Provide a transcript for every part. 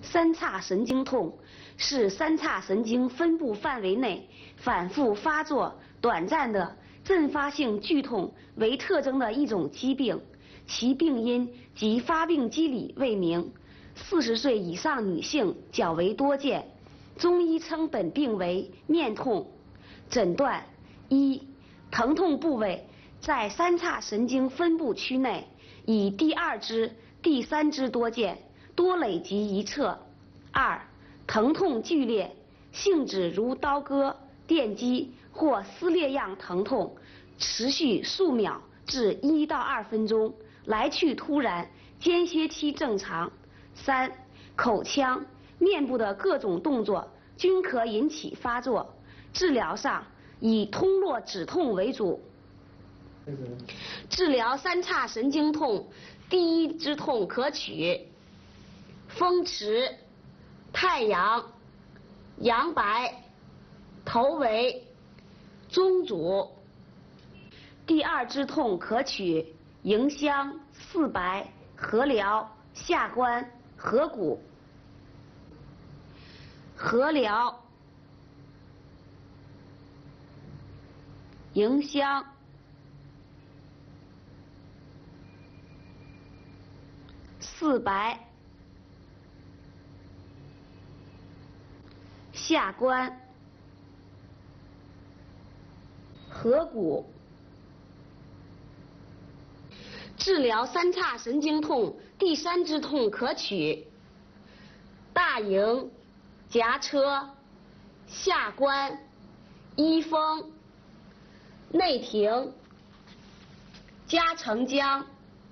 三叉神经痛是三叉神经分布范围内反复发作、短暂的阵发性剧痛为特征的一种疾病，其病因及发病机理未明，40岁以上女性较为多见。中医称本病为面痛。诊断：一、疼痛部位在三叉神经分布区内，以第2支、第3支多见，多累及一侧。2、疼痛剧烈，性质如刀割、电击或撕裂样疼痛，持续数秒至1到2分钟，来去突然，间歇期正常。3、口腔、面部的各种动作均可引起发作，治疗上以通络止痛为主。治疗三叉神经痛，第1支痛可取风池、太阳、阳白、头维、中阻；第2支痛可取迎香、四白、合辽、下关、合谷。合辽、迎香、四白、下关、合谷。治疗三叉神经痛，第3支痛可取大营、夹车、下关、一风、内庭、加承浆。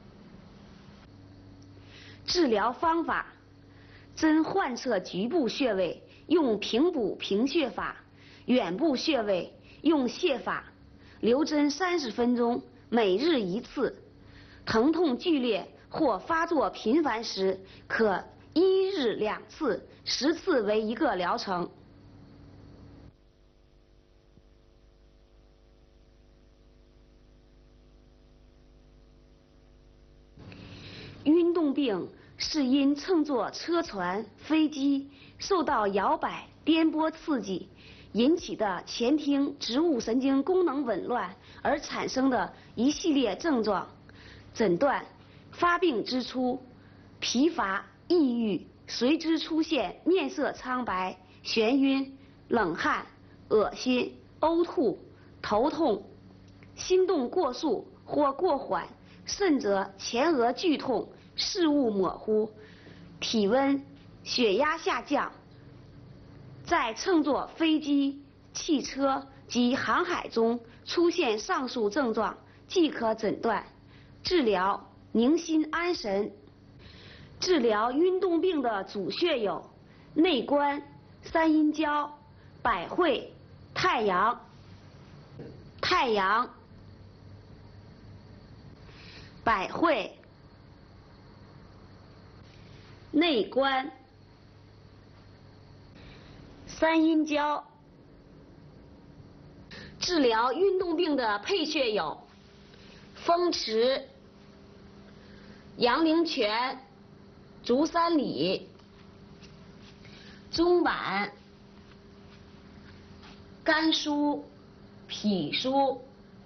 治疗方法：针患侧局部穴位用平补平穴法，远部穴位用泻法，留针30分钟，每日1次。疼痛剧烈或发作频繁时，可1日2次，10次为1个疗程。运动病是因乘坐车船、飞机受到摇摆、颠簸刺激引起的前庭植物神经功能紊乱而产生的一系列症状。诊断：发病之初，疲乏、抑郁，随之出现面色苍白、眩晕、冷汗、恶心、呕吐、头痛，心动过速或过缓，甚则前额剧痛、视物模糊，体温、血压下降。在乘坐飞机、汽车及航海中出现上述症状，即可诊断。治疗：宁心安神。治疗运动病的主穴有内关、三阴交、百会、太阳。太阳、百会、内关、三阴交。治疗运动病的配穴有风池、阳陵泉、足三里、中脘、肝腧、脾腧。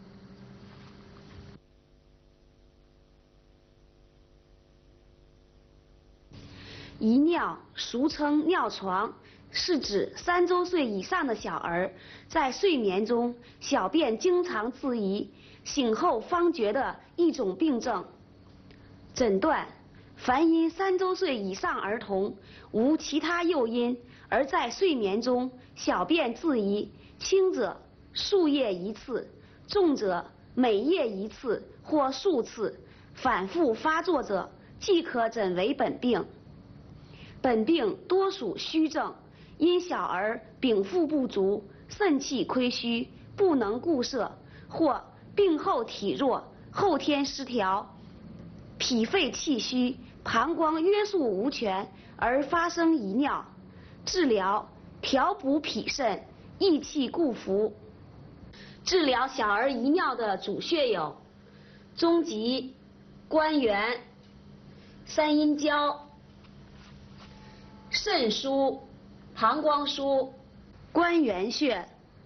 遗尿，俗称尿床，是指3周岁以上的小儿在睡眠中小便经常自遗，醒后方觉的一种病症。诊断：凡因3周岁以上儿童无其他诱因而在睡眠中小便自遗，轻者数夜1次，重者每夜1次或数次，反复发作者，即可诊为本病。本病多属虚症，因小儿禀赋不足、肾气亏虚、不能固摄，或病后体弱、后天失调、脾肺气虚、膀胱约束无权而发生遗尿。治疗：调补脾肾，益气固服。治疗小儿遗尿的主穴有中极、关元、三阴交、 肾腧、膀胱腧、关元穴、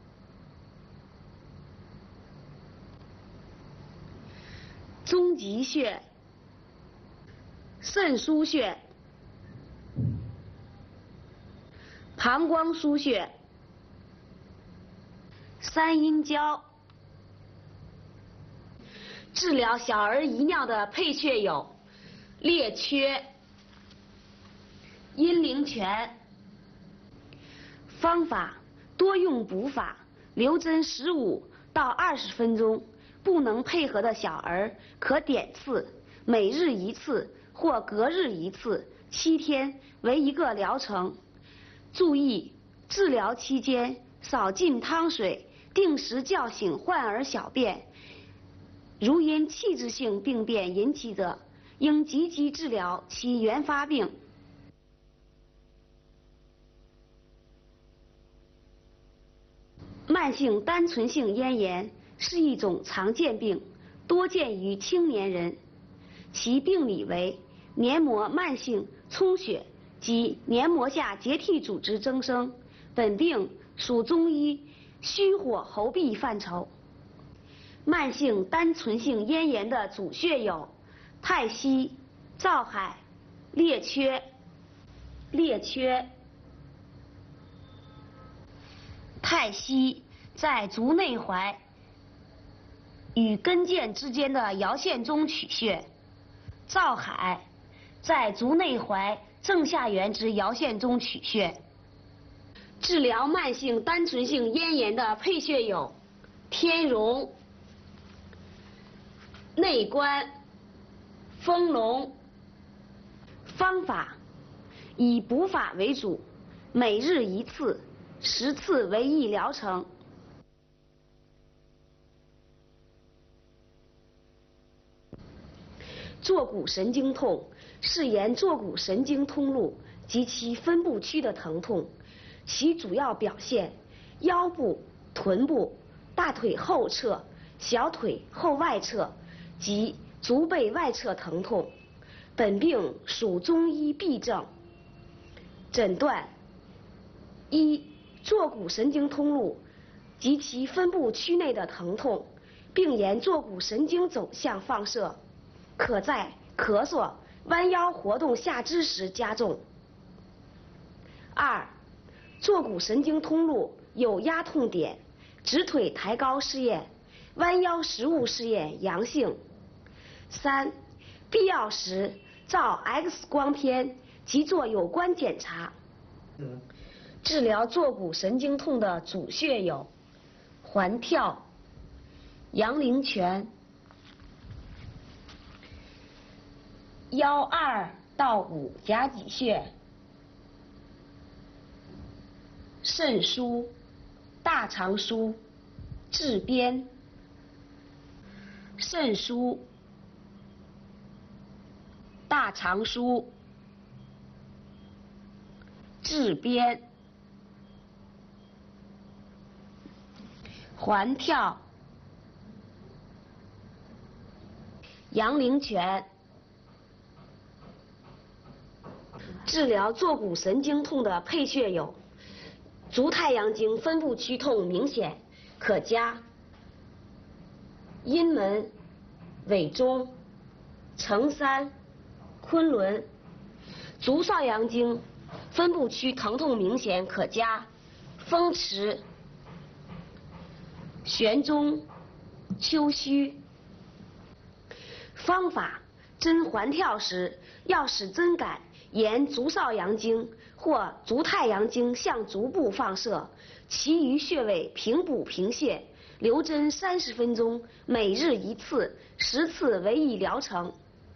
中极穴、肾腧穴、膀胱腧穴、三阴交。治疗小儿遗尿的配穴有列缺、阴陵泉。方法：多用补法，留针15到20分钟。不能配合的小儿可点刺，每日1次或隔日1次，7天为一个疗程。注意，治疗期间少浸汤水，定时叫醒患儿小便。如因器质性病变引起者，应积极治疗其原发病。慢性单纯性咽炎是一种常见病，多见于青年人。其病理为黏膜慢性充血及黏膜下结缔组织增生。本病属中医虚火候痹范畴。慢性单纯性咽炎的主穴有太溪、照海、列缺。太溪在足内踝与跟腱之间的桡线中取穴，照海在足内踝正下缘之桡线中取穴。治疗慢性单纯性咽炎的配穴有天荣、内关、丰隆。方法：以补法为主，每日1次，10次为一疗程。坐骨神经痛是沿坐骨神经通路及其分布区的疼痛，其主要表现腰部、臀部、大腿后侧、小腿后外侧及足背外侧疼痛。本病属中医痹症。诊断：一、坐骨神经通路及其分布区内的疼痛，并沿坐骨神经走向放射，可在咳嗽、弯腰活动下肢时加重。二、坐骨神经通路有压痛点，直腿抬高试验、弯腰食物试验阳性。三、必要时照 X 光片及做有关检查。治疗坐骨神经痛的主穴有环跳、阳陵泉、腰2到5夹脊穴、肾腧、大肠腧、至边。肾腧、大肠腧、至边。环跳、阳陵泉。治疗坐骨神经痛的配穴有足太阳经分布区痛明显，可加阴门、委中、承山、昆仑；足少阳经分布区疼痛明显，可加风池、悬中、丘墟。方法：针环跳时，要使针杆沿足少阳经或足太阳经向足部放射，其余穴位平补平泻，留针30分钟，每日1次，10次为一疗程。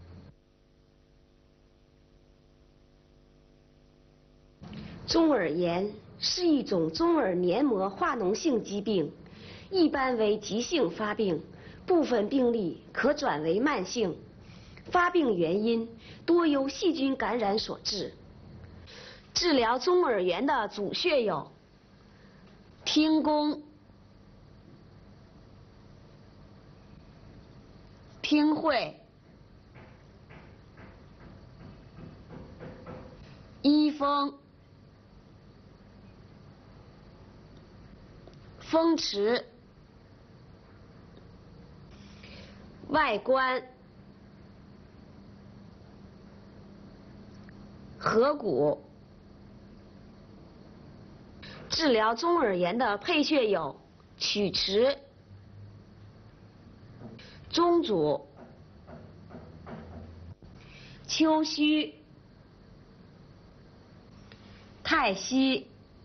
中耳炎是一种中耳黏膜化脓性疾病，一般为急性发病，部分病例可转为慢性。发病原因多由细菌感染所致。治疗中耳炎的主穴有天宫、天会、 医风、风池、外观、颌骨。治疗中耳炎的配穴有曲池、中渚、丘墟、太溪。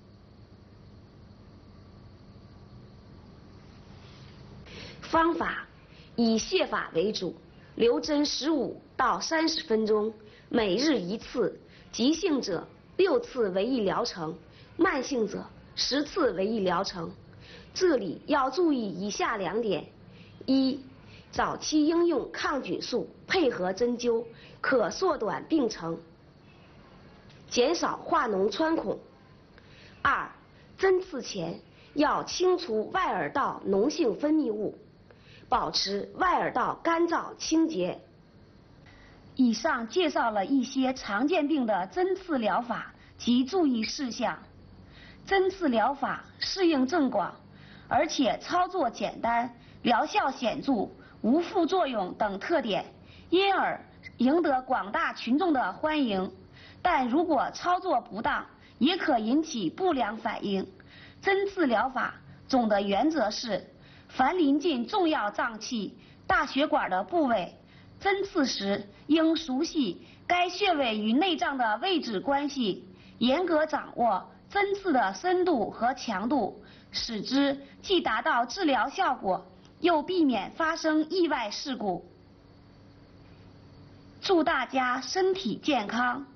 方法以泻法为主，留针15到30分钟，每日1次，急性者6次为一疗程，慢性者10次为一疗程。这里要注意以下2点：一、早期应用抗菌素配合针灸，可缩短病程，减少化脓穿孔。2、针刺前要清除外耳道脓性分泌物，保持外耳道干燥清洁。以上介绍了一些常见病的针刺疗法及注意事项。针刺疗法适应症广，而且操作简单，疗效显著，无副作用等特点，因而赢得广大群众的欢迎。但如果操作不当，也可引起不良反应。针刺疗法总的原则是，凡临近重要脏器、大血管的部位，针刺时应熟悉该穴位与内脏的位置关系，严格掌握针刺的深度和强度，使之既达到治疗效果，又避免发生意外事故。祝大家身体健康！